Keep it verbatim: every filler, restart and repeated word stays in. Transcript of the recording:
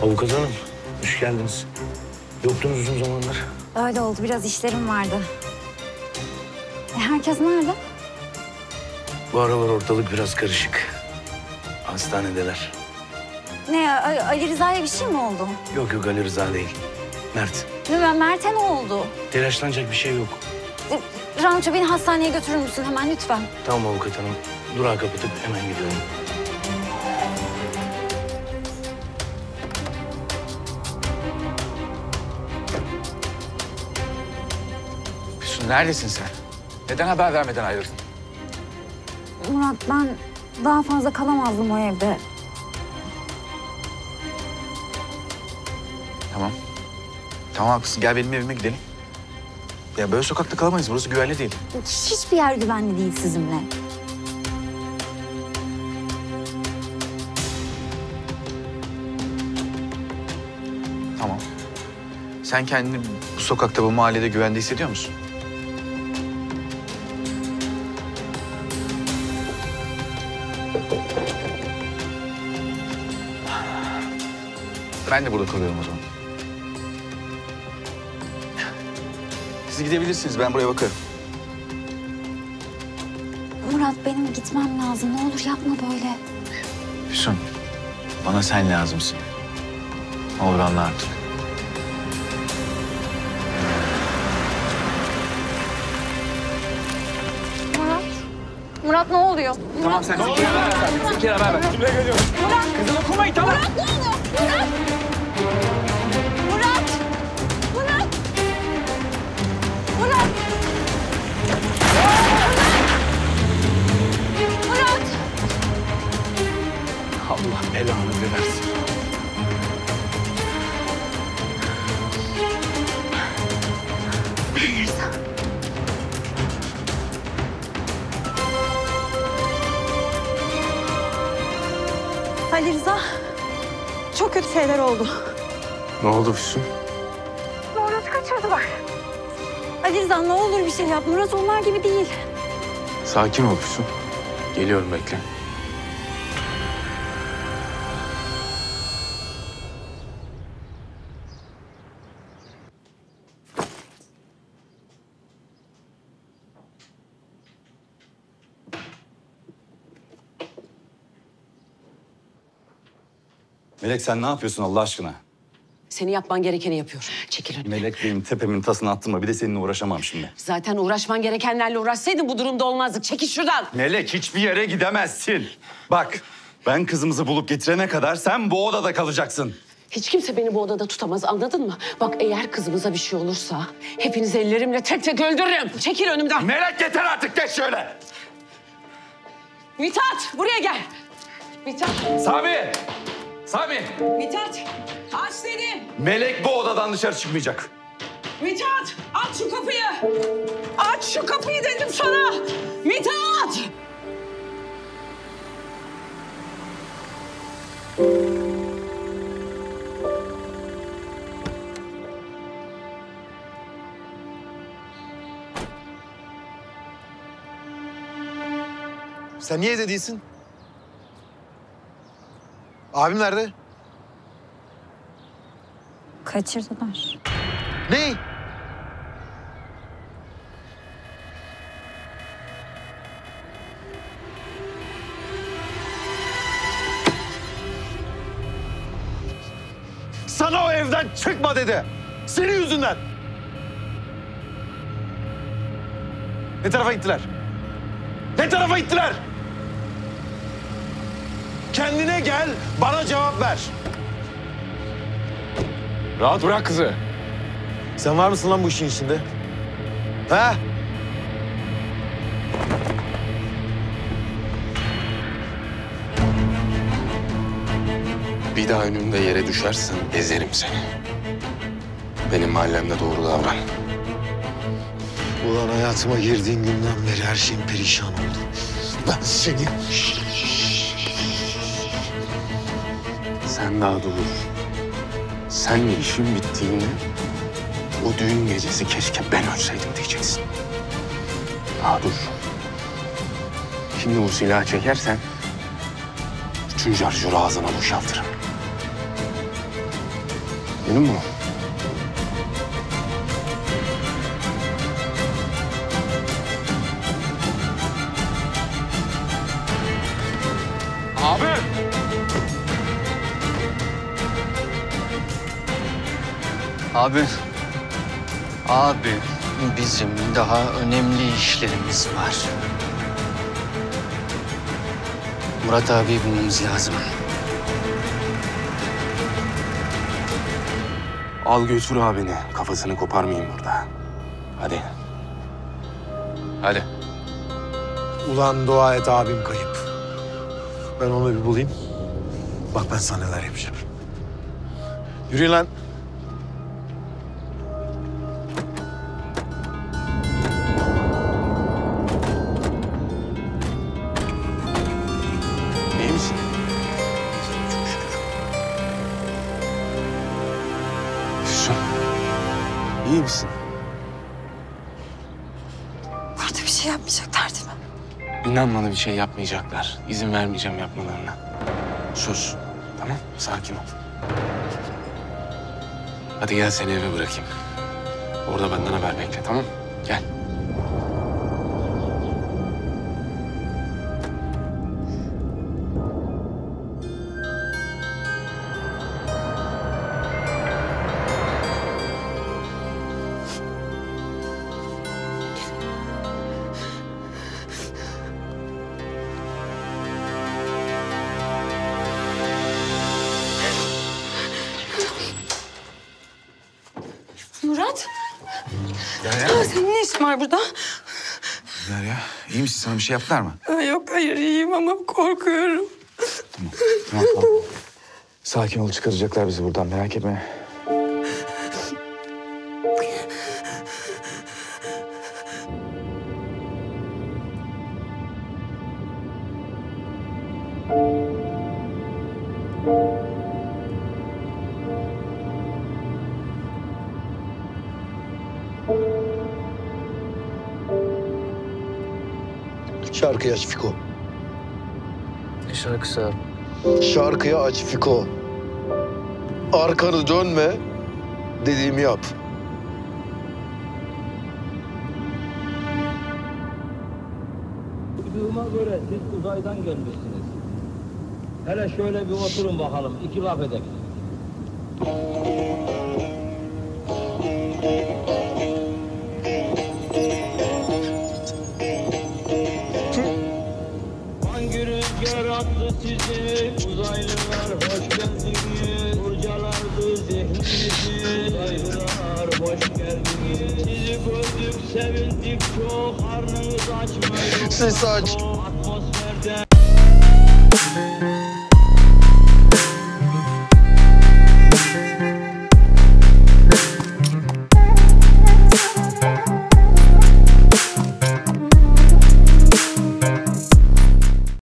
Avukat hanım, hoş geldiniz. Yoktunuz uzun zamanlar. Öyle oldu, biraz işlerim vardı. E, herkes nerede? Bu aralar ortalık biraz karışık. Hastanedeler. Ne, A- Ali Rıza'ya bir şey mi oldu? Yok yok, Ali Rıza değil. Mert. Ne, Mert'e ne oldu? Telaşlanacak bir şey yok. E, Ranço, beni hastaneye götürür müsün hemen lütfen? Tamam avukat hanım. Durağı kapatıp hemen gidiyorum. Füsun, neredesin sen? Neden haber vermeden ayrıldın? Murat, ben daha fazla kalamazdım o evde. Tamam. Tamam haklısın. Gel benim evime gidelim. Ya böyle sokakta kalamayız. Burası güvenli değil. Hiçbir yer güvenli değil sizinle. Tamam. Sen kendini bu sokakta, bu mahallede güvende hissediyor musun? Ben de burada kalıyorum o zaman. Siz gidebilirsiniz. Ben buraya bakarım. Murat, benim gitmem lazım. Ne olur yapma böyle. Füsun, bana sen lazımsın. Ne olur anla artık. Murat, Murat ne oluyor? Tamam sen Zeki'ye haber ver. Zeki'ye haber ver. Kimle geliyorsun? Murat! Kızını okumayın, tamam. Murat ne oluyor? Murat! Murat! Murat! Murat! Murat! Allah belanı versin. Ali Rıza, çok kötü şeyler oldu. Ne oldu Füsun? Murat'ı kaçırdılar. Ali Rıza, ne olur bir şey yap. Murat onlar gibi değil. Sakin ol Füsun. Geliyorum, bekle. Melek sen ne yapıyorsun Allah aşkına? Seni yapman gerekeni yapıyorum. Çekil önüme. Melek benim tepemin tasını attırma. Bir de seninle uğraşamam şimdi. Zaten uğraşman gerekenlerle uğraşsaydın bu durumda olmazdık. Çekil şuradan. Melek hiçbir yere gidemezsin. Bak ben kızımızı bulup getirene kadar sen bu odada kalacaksın. Hiç kimse beni bu odada tutamaz, anladın mı? Bak eğer kızımıza bir şey olursa hepinizi ellerimle tek tek öldürürüm. Çekil önümden. Melek yeter artık, geç şöyle. Mithat, buraya gel. Mithat, Sami! Sami! Mithat. Aç dedim. Melek bu odadan dışarı çıkmayacak. Mithat, aç şu kapıyı. Aç şu kapıyı dedim sana. Mithat! Sen niye evde değilsin? Abim nerede? Kaçırdılar. Ne? Sana o evden çıkma dedi. Senin yüzünden. Ne tarafa gittiler? Ne tarafa gittiler? Kendine gel, bana cevap ver. Rahat bırak kızı. Sen var mısın lan bu işin içinde? Ha? Bir daha önümde yere düşersen ezerim seni. Benim mahallemde doğru davran. Ulan hayatıma girdiğin günden beri her şeyim perişan oldu. Ben seni... Sen daha dur. Senle işin bittiğinde o düğün gecesi keşke ben ölseydim diyeceksin. Daha dur. Şimdi bu silahı çekersen üçüncü arjuru ağzına boşaltırım. Benim mi? Abi! Abi. Abi bizim daha önemli işlerimiz var. Murat abi bulmamız lazım. Al götür abini. Kafasını koparmayayım burada. Hadi. Hadi. Ulan dua et abim kayıp. Ben onu bir bulayım. Bak ben sana neler yapacağım. Yürüyün lan. İyi misin? Çok şükür. Füsun. İyi misin? Burada bir şey yapmayacaklar değil mi? İnan bana bir şey yapmayacaklar. İzin vermeyeceğim yapmalarına. Sus. Tamam, sakin ol. Hadi gel seni eve bırakayım. Orada benden haber bekle, tamam? Gel. Murat. Derya. Senin ne işin var burada? Derya, iyi misin? Sana bir şey yaptılar mı? Aa, yok hayır iyiyim ama korkuyorum. Tamam, tamam, tamam. Sakin ol, çıkaracaklar bizi buradan. Merak etme. Şarkıyı aç Fiko. Ne şarkısı abi? Şarkıyı aç Fiko. Arkanı dönme. Dediğimi yap. Duyduğuma göre siz uzaydan gelmişsiniz. Hele şöyle bir oturun bakalım, iki laf edelim. Hangi rüzgar attı sizi, uzaylılar hoş geldiniz. Kurcalardı zihninizi, uzaylılar hoş geldiniz. Sizi gördük, sevindik çok, karnınız açmayın. Ses aç. Atmosferde